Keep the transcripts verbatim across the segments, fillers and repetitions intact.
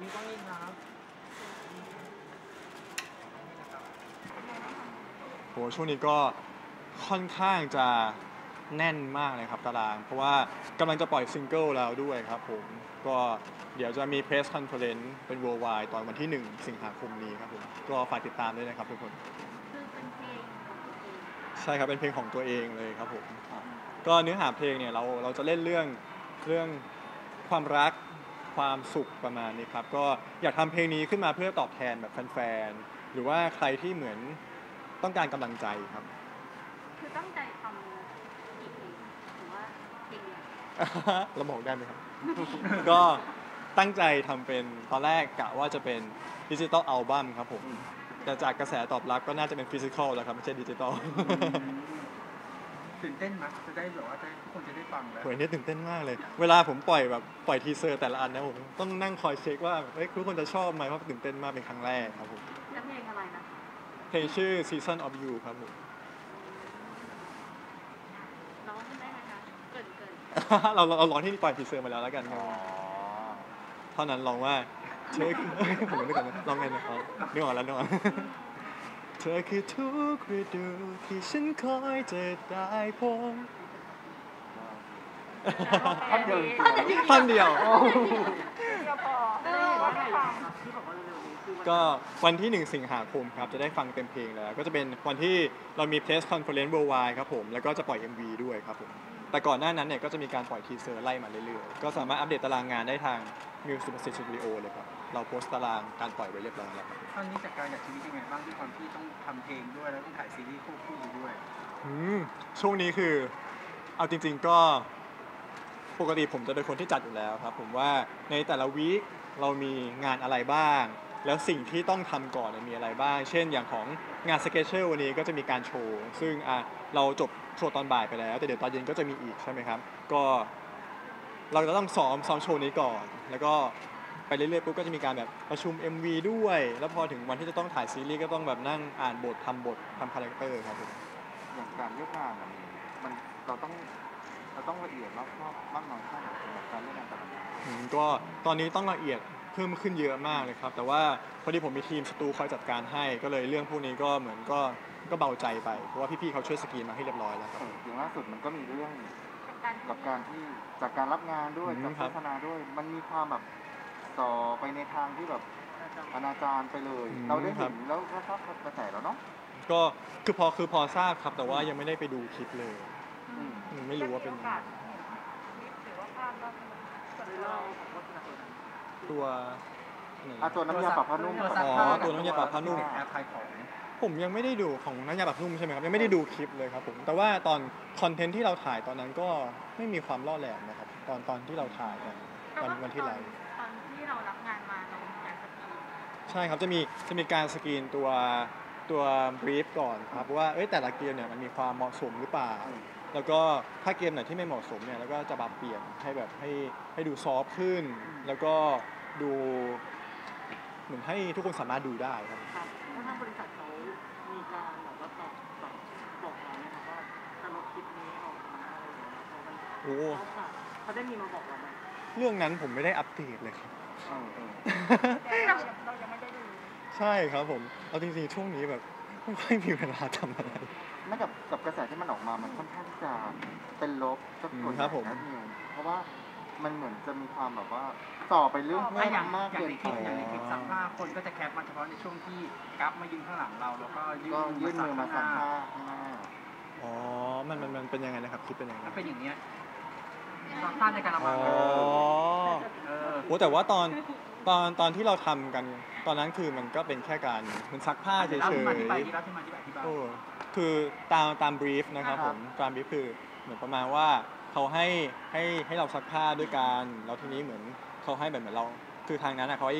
พี่ก้องนี่ครับโหช่วงนี้ก็ค่อนข้างจะแน่นมากเลยครับตารางเพราะว่ากำลังจะปล่อยซิงเกิลแล้วด้วยครับผมก็เดี๋ยวจะมีเพรสคอนเฟอเรนซ์เป็น worldwide ตอนวันที่หนึ่งสิงหาคมนี้ครับผมก็ฝากติดตามด้วยนะครับทุกคนคือเป็นเพลงของตัวเองใช่ครับเป็นเพลงของตัวเองเลยครับผมก็เนื้อหาเพลงเนี่ยเราเราจะเล่นเรื่องเรื่องความรักความสุขประมาณนี้ครับก็อยากทำเพลงนี้ขึ้นมาเพื่อตอบแทนแบบแฟนๆหรือว่าใครที่เหมือนต้องการกำลังใจครับคือตั้งใจทำกี่เพลงหรือว่าเพลงเดียวเราบอกได้ไหมครับ ก็ตั้งใจทำเป็นตอนแรกกะว่าจะเป็นดิจิตอลอัลบั้มครับผมแต่จากกระแสตอบรับก็น่าจะเป็นฟิสิกอลแล้วครับไม่ใช่ดิจิตอลตื่นเต้นไหมจะได้แบบว่าจะทุกคนจะได้ฟังแล้วโหอันนี้ตื่นเต้นมากเลย เวลาผมปล่อยแบบปล่อยทีเซอร์แต่ละอันนะผมต้องนั่งคอยเช็คว่าเฮ้ยทุกคนจะชอบไหมเพราะตื่นเต้นมากเป็นครั้งแรกครับผมแล้วเพลงอะไรนะคะเพลงชื่อ Season of You ครับผมร้องได้ไหมคะเกินเกินเราเราร้องที่ปล่อยทีเซอร์มาแล้วแล้วกันครับเท่านั้นร้องว่าเธอคือ ผมนึกก่อนนะร้องไงนะอ๋อนึกออกแล้วนึกออกเธอคือทุกฤดูที่ฉันคอยจะได้พบท่อนเดียวท่อนเดียวเดียวพอเออว่าไงครับที่บอกว่าเร็วๆนี้คือวันก็วันที่หนึ่งสิงหาคมครับจะได้ฟังเต็มเพลงแล้วก็จะเป็นวันที่เรามี Press Conference Worldwide ครับผมแล้วก็จะปล่อย เอ็ม วี ด้วยครับผมแต่ก่อนหน้านั้นเนี่ยก็จะมีการปล่อยทีเซอร์ไล่มาเรื่อยๆก็สามารถอัปเดตตารางงานได้ทาง Music Message Studio เลยครับเราโพสต์ตารางการปล่อยไว้เรียบร้อยแล้วครับตอนนี้จากการจากชีวิตยังไงบ้างที่ความที่ต้องทำเพลงด้วยแล้วต้องถ่ายซีรีส์ควบคู่ไปด้วยอืมช่วงนี้คือเอาจริงๆก็ปกติผมจะเป็นคนที่จัดอยู่แล้วครับผมว่าในแต่ละวีคเรามีงานอะไรบ้าง แล้วสิ่งที่ต้องทำก่อนเนี่ยมีอะไรบ้าง เช่นอย่างของงานสเกจเชลวันนี้ก็จะมีการโชว์ซึ่งอ่ะเราจบโชว์ตอนบ่ายไปแล้ว แต่เดี๋ยวตอนเย็นก็จะมีอีกใช่ไหมครับก็เราจะต้องซ้อมซ้อมโชว์นี้ก่อน แล้วก็ไปเรื่อยๆปุ๊บก็จะมีการแบบประชุม เอ็ม วี ด้วย แล้วพอถึงวันที่จะต้องถ่ายซีรีส์ก็ต้องแบบนั่งอ่านบททำบททำคาแรคเตอร์ครับผมอย่างการเลือกงานอะมันเราต้องเราต้องละเอียดรอบคอบมากน้อยแค่ไหนสำหรับการเลือกงานแต่ละงานอืมก็ตอนนี้ต้องละเอียดเพิ่มขึ้นเยอะมากเลยครับแต่ว่าพอดีผมมีทีมสตูคอยจัดการให้ก็เลยเรื่องพวกนี้ก็เหมือนก็ก็เบาใจไปเพราะว่าพี่ๆเขาช่วยสกรีนมาให้เรียบร้อยแล้วครับเอออย่างล่าสุดมันก็มีเรื่องการกับการที่จากการรับงานด้วยอืมจากครัโฆบษณาด้วย มันมีความแบบต่อไปในทางที่แบบอนาจารไปเลย เราได้เห็นแล้วก็ทราบกระแสแล้วเนาะก็คือพอคือพอทราบครับแต่ว่ายังไม่ได้ไปดูคลิปเลยอืมอืมไม่รู้ว่าเป็นยังไงหรือว่าภาพก็คือเราของโฆษณาตัวนั้นตัวไหนอ่ะตัวน้ำยาปรับผ้านุ่มอ๋อตัวน้ำยาปรับผ้านุ่มแอปขายของผมยังไม่ได้ดูของน้ำยาปรับนุ่มใช่ไหมครับยังไม่ได้ดูคลิปเลยครับผมแต่ว่าตอนคอนเทนต์ที่เราถ่ายตอนนั้นก็ไม่มีความล่อแหลมนะครับตอนตอนที่เราถ่ายกันวันวันที่ไลฟ์ตอนที่เรารับงานมาเรามีการสกรีนใช่ครับจะมีจะมีการสกรีนตัวตัวบรีฟก่อนครับว่าเอ้ยแต่ละเกมเนี่ยมันมีความเหมาะสมหรือเปล่า แล้วก็ถ้าเกมไหนที่ไม่เหมาะสมเนี่ยแล้วก็จะปรับเปลี่ยนให้แบบให้ให้ดูซอฟต์ขึ้น แล้วก็ดูเหมือนให้ทุกคนสามารถดูได้ครับครับเพราะทางบริษัทเขามีการแบบว่าตอบตอบบอกเราไหมครับว่าจะลดคลิปนี้ออกมาอะไรอย่างเงี้ยเขามันโอ้เขาแบบเขาได้มีมาบอกเราไหมเรื่องนั้นผมไม่ได้อัปเดตเลยครับเออเออเราเรายังไม่ได้ดูใช่ครับผมเอาจริงๆช่วงนี้แบบไม่ค่อยมีเวลาทำอะไรไม่กับกับกระแสที่มันออกมา มันค่อนข้างที่จะเป็นลบสักส่วนใหครัญ่บผมนะพี่เพราะว่ามันเหมือนจะมีความแบบว่าต่อไปเรื่องอ่ะอย่างมากอย่างเกินในคไปลิปอย่างในคลิปซักผ้าคนก็จะแคปมาเฉพาะในช่วงที่กัฟมายืนข้างหลังเราแล้วก็ยื่ก็นยื่นมือมาซักข้างหน้าผ้าข้างหน้าอ๋อมันมันมันเป็นยังไงนะครับคลิปเป็นยังไงถ้าเป็นอย่างเนี้ยซักผ้าในกระมัอ๋งอเออโอ้แต่ว่าตอนตอนตอนที่เราทำกันตอนนั้นคือมันก็เป็นแค่การมันซักผ้าเฉยเราที่มาที่ไปๆที่เราที่มาที่ไปที่ไปโอ้คือตามตามบรีฟนะครับผมตามบรีฟคือเหมือนประมาณว่าเขาให้ให้ให้เราซักผ้าด้วยกันแล้วทีนี้เหมือนเขาให้แบบเหมือนเราคือทางนั้นอะเขาให้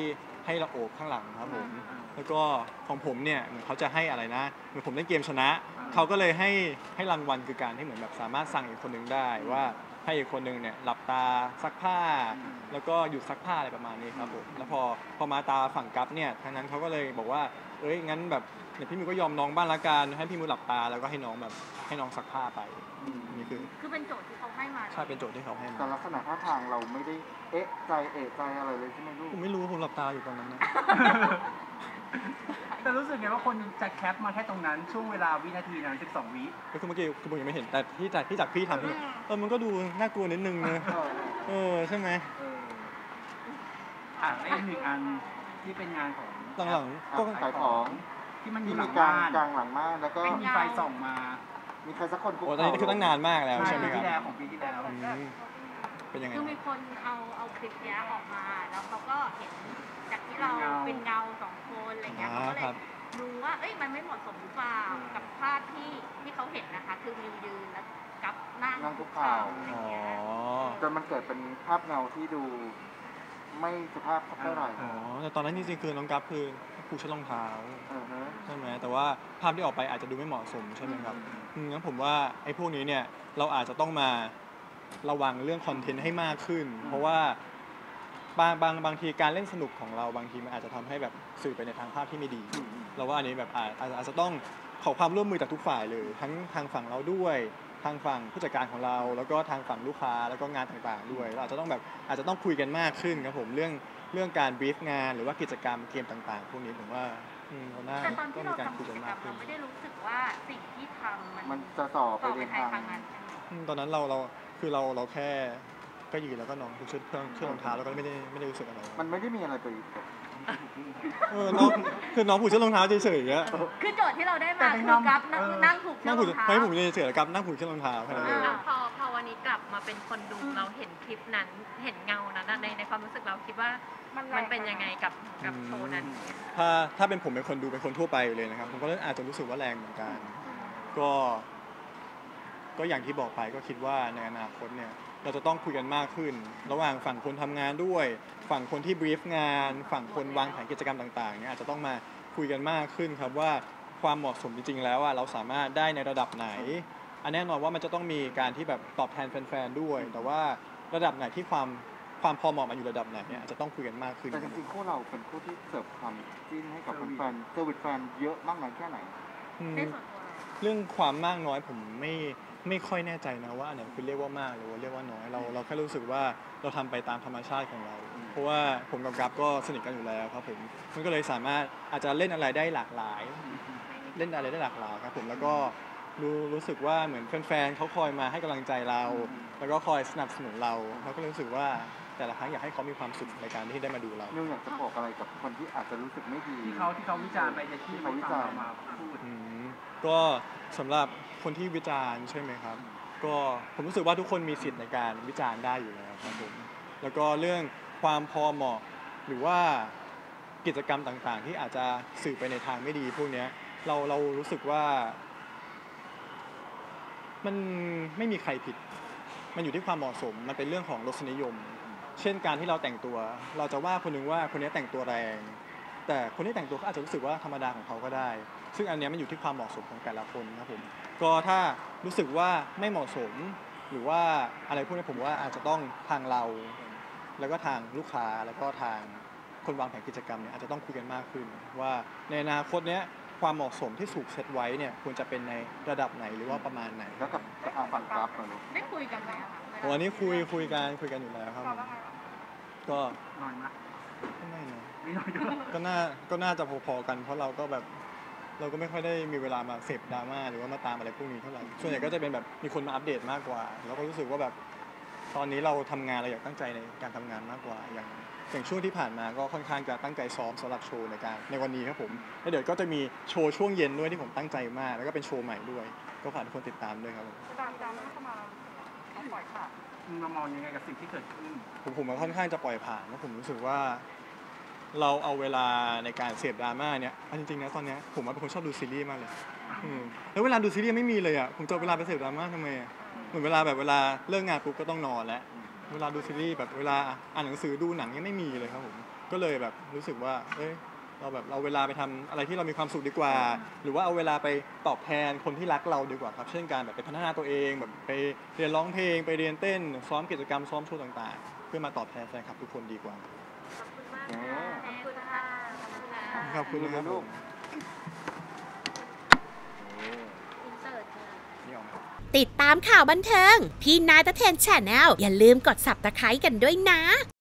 ให้เราโอบข้างหลังครับผมแล้วก็ของผมเนี่ยเหมือนเขาจะให้อะไรนะเหมือนผมเล่นเกมชนะเขาก็เลยให้ให้รางวัลคือการที่เหมือนแบบสามารถสั่งอีกคนนึงได้ว่าให้อีกคนนึงเนี่ยหลับตาซักผ้า แล้วก็หยุดซักผ้าอะไรประมาณนี้ครับผมแล้วพอพอมาตาฝั่งกัฟเนี่ยทางนั้นเขาก็เลยบอกว่าเอ้ยงั้นแบบเดี๋ยวพี่มิวก็ยอมน้องบ้างละกันให้พี่มิวหลับตาแล้วก็ให้น้องแบบให้น้องซักผ้าไปนี่คือคือเป็นโจทย์ที่เขาให้มาใช่เป็นโจทย์ที่เขาให้แต่มาลักษณะท่าทางเราไม่ได้เอ๊ะใจเอะใจอะไรเลยใช่ไหมลูกผมไม่รู้ผมหลับตาอยู่ตอนนั้นนะแต่รู้สึกไงว่าคนจะแคปมาแค่ตรงนั้นช่วงเวลาวินาทีนั้นสิบสองวิก็คือเมื่อกี้คือผมยังไม่เห็นแต่ที่จากที่จากพี่ทำเนี่ยเออมันก็ดูน่ากลัวนิดนึงนะเออเออใช่ไหมเอออ่ะและอีกหนึ่งอันที่เป็นงานของหลังๆก็ขายของที่มันอที่ยู่หลัมีงกลางบ้านกลางหลังม่านแล้วก็มีไฟส่องมามีใครสักคนคุกโอ้ตอนนี้คือตั้งนานมากแล้วใช่ไหมปีครัที่บแล้วของปีที่แล้วอืมเป็นยังไงคือมีคนเอาเอาคลิปเนี้ยออกมา แล้วเขาก็เห็นจากที่เราเป็นเงาสองคนอะไรเงี้ยเขาก็เลยดูว่าเอ้ยมันไม่เหมาะสมหรือเปล่ากับภาพที่ที่เขาเห็นนะคะ คือมิวยืนแล้วกับนั่งนั่งคุกเข่าอะไรอ๋อเงี้ยจนมันเกิดเป็นภาพเงาที่ดูไม่สุภาพเท่าไหร่อ๋อแต่ตอนนั้นจริงๆคือน้องกัฟคือผู้ชัดรองเท้าเออฮะใช่ไหมแต่ว่าภาพที่ออกไปอาจจะดูไม่เหมาะสมใช่ไหมครับอืมงั้นผมว่าไอ้พวกนี้เนี่ยเราอาจจะต้องมาระวังเรื่องคอนเทนต์ให้มากขึ้น เพราะว่าบางบางบางทีการเล่นสนุกของเราบางทีมันอาจจะทำให้แบบสื่อไปในทางภาพที่ไม่ดี เราว่าอันนี้แบบอาจอาจอาจจะต้องขอความร่วมมือจากทุกฝ่ายเลย ทั้งทางฝั่งเราด้วย ทางฝั่งผู้จัดการของเรา แล้วก็ทางฝั่งลูกค้าแล้วก็งานต่างๆด้วยเราอาจจะต้องแบบอาจจะต้องคุยกันมากขึ้นครับผมเรื่องเรื่องการบรีฟงานหรือว่ากิจกรรมเกมต่างๆพวกนี้ผมว่าอืมเราน่าแต่ตอนต้อที่งเรามีการทำคุกิยจกันกรมาร กมขึ้เรานไม่ได้รู้สึกว่าสิ่งที่ทำมันมันจะต่อไปต่อในไปทางทางนั้นอืมตอนนั้นเราเราคือเราเราแค่ก็ยืนแล้วก็น้องชุดเครื่องเครื่องรองเท้าแล้วก็ไม่ได้ไม่ได้รู้สึกอะไรมันไม่ได้มีอะไรไปเออน้องคือน้องผูกเชือกรองเท้าเฉยๆอะคือโจทย์ที่เราได้มาคือกับนั่งนั่งถูกเชืนั่อง กผูรกองเท้าไม่ให้ผมเฉยๆกับนั่งผูกเชือกรองเท้าแค่นั้นเองแล้วพอพอวันนี้กลับมาเป็นคนดูเราเห็นคลิปนั้นเห็นเงานั้นอะในในความรู้สึกเราคิดว่ามันเป็นยังไงกับกับโชว์นั้นถ้าถ้าเป็นผมเป็นคนดูเป็นคนทั่วไปเลยนะครับผมก็อาจจะรู้สึกว่าแรงเหมือนกันก็ ก็อย่างที่บอกไปก็คิดว่าในอนาคตเนี่ยเราจะต้องคุยกันมากขึ้น ระหว่างฝั่งคนทำงานด้วย ฝั่งคนที่บรีฟงาน ฝั่งคนวางแผนกิจกรรมต่างๆเนี่ยอาจจะต้องมาคุยกันมากขึ้นครับว่าความเหมาะสมจริงๆแล้วอะเราสามารถได้ในระดับไหน อันแน่นอนว่ามันจะต้องมีการที่แบบตอบแทนแฟนๆด้วย แต่ว่าระดับไหนที่ความความพอเหมาะมันอยู่ระดับไหนเนี่ยอาจจะต้องคุยกันมากขึ้นแต่จริงๆคู่เราเป็นคู่ที่เสิร์ฟความจิ้นให้กับแฟนๆเซอร์วิสแฟนเยอะมากน้อยแค่ไหนอืมในส่วนตัวเราเรื่องความมากน้อยผมไม่ไม่ค่อยแน่ใจนะว่าอันไหนคือเรียกว่ามากหรือว่าเรียกว่าน้อยเราเราแค่รู้สึกว่าเราทำไปตามธรรมชาติของเรา เพราะว่าผมกับกัฟก็สนิทกันอยู่แล้วครับผมมันก็เลยสามารถอาจจะเล่นอะไรได้หลากหลาย เล่นอะไรได้หลากหลายครับผมแล้วก็รู้รู้สึกว่าเหมือนแฟนๆเขาคอยมาให้กำลังใจเรา แล้วก็คอยสนับสนุนเราเราก็เลยรู้สึกว่าแต่ละครั้งอยากให้เขามีความสุขในการที่ได้มาดูเรานิวอยากจะบอกอะไรกับคนที่อาจจะรู้สึกไม่ดีที่เขาที่เขาวิจารณ์ไปในที่เขาวิจารณ์มาพูดอืมก็สำหรับคนที่วิจารณ์ใช่ไหมครับ ก็ผมรู้สึกว่าทุกคนมีสิทธิ์ในการวิจารณ์ได้อยู่แล้วครับผมแล้วก็เรื่องความพอเหมาะหรือว่ากิจกรรมต่างๆ ที่อาจจะสื่อไปในทางไม่ดีพวกเนี้ยเราเรารู้สึกว่า มันไม่มีใครผิด มันอยู่ที่ความเหมาะสม มันเป็นเรื่องของรสนิยม เช่นการที่เราแต่งตัว เราจะว่าคนหนึงว่าคนนี้แต่งตัวแรง แต่คนที่แต่งตัวก็อาจจะรู้สึกว่าธรรมดาของเขาก็ได้ ซึ่งอันเนี้ยมันอยู่ที่ความเหมาะสมของแต่ละคนครับผม ก็ถ้ารู้สึกว่าไม่เหมาะสม หรือว่าอะไรพวกนี้ผมว่าอาจจะต้องทางเรา แล้วก็ทางลูกค้า แล้วก็ทางคนวางแผนกิจกรรมเนี่ยอาจจะต้องคุยกันมากขึ้น ว่าในอนาคตเนี้ยความเหมาะสมที่ถูกเซตไว้เนี่ยควรจะเป็นในระดับไหนหรือว่าประมาณไหนแล้วกับอาฝั่งกราฟเหรอลูกได้คุยกันไหมอะคะเวลาโอ้อันนี้คุยคุยกันคุยกันอยู่แล้วครับผมก็หน่อยนะก็ไม่นะไม่หน่อยด้วยก็น่าก็น่าจะพอๆกันเพราะเราก็แบบเราก็ไม่ค่อยได้มีเวลามาเสพดราม่าหรือว่ามาตามอะไรพวกนี้เท่าไหร่ส่วนใหญ่ก็จะเป็นแบบมีคนมาอัปเดตมากกว่าแล้วก็รู้สึกว่าแบบตอนนี้เราทำงานเราอยากตั้งใจในการทำงานมากกว่าอย่างอย่างช่วงที่ผ่านมาก็ค่อนข้างจะตั้งใจซ้อมสำหรับโชว์ในการในวันนี้ครับผมแล้วเดี๋ยวก็จะมีโชว์ช่วงเย็นด้วยที่ผมตั้งใจมากแล้วก็เป็นโชว์ใหม่ด้วยก็ฝากทุกคนติดตามด้วยครับผมดามดามเข้ามาเขาปล่อยค่ะมึงมามองยังไงกับสิ่งที่เกิดขึ้นผมผมก็ค่อนข้างจะปล่อยผ่านเพราะผมรู้สึกว่าเราเอาเวลาในการเสพดราม่าเนี่ยเอาจริงๆนะตอนเนี้ยผมว่าเป็นคนชอบดูซีรีส์มากเลยอืมแล้วเวลาดูซีรีส์ไม่มีเลยอ่ะผมจะเอาเวลาไปเสพดราม่าทำไมอะเหมือนเวลาแบบเวลาเลิกงานปุ๊บก็ต้องนอนแล้วเวลาดูซีรีส์แบบเวลาอ่านหนังสือดูหนังยังไม่มีเลยครับผมก็เลยแบบรู้สึกว่าเอ้ยเราแบบเราเวลาไปทำอะไรที่เรามีความสุขดีกว่า หรือว่าเอาเวลาไปตอบแทนคนที่รักเราดีกว่าครับเช่นการแบบไปพัฒนาตัวเองแบบไปเรียนร้องเพลงไปเรียนเต้นซ้อมกิจกรรมซ้อมโชว์ต่างๆ เพื่อมาตอบแทนแฟนคลับทุกคนดีกว่าขอบคุณมากเอค่ะอขอบคุณค่ะขอบคุณนะครับลูกอินเสิร์ตค่ะนี่ออกมาติดตามข่าวบันเทิง พี่นายตะเทนแชนแนลอย่าลืมกด ซับสไครบ์ กันด้วยนะ